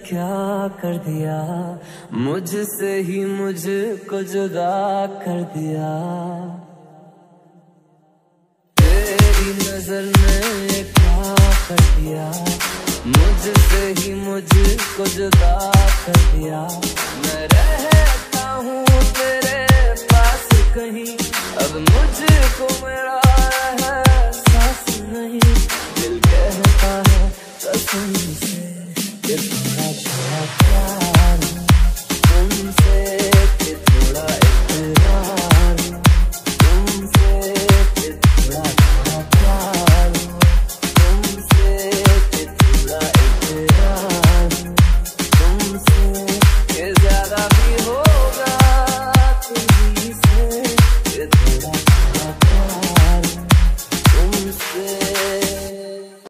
क्या कर दिया, मुझसे ही मुझको जुदा कर दिया। तेरी नजर ने क्या कर दिया, मुझसे ही मुझको जुदा कर दिया। मैं रहता हूँ तेरे पास कहीं, अब मुझको मेरा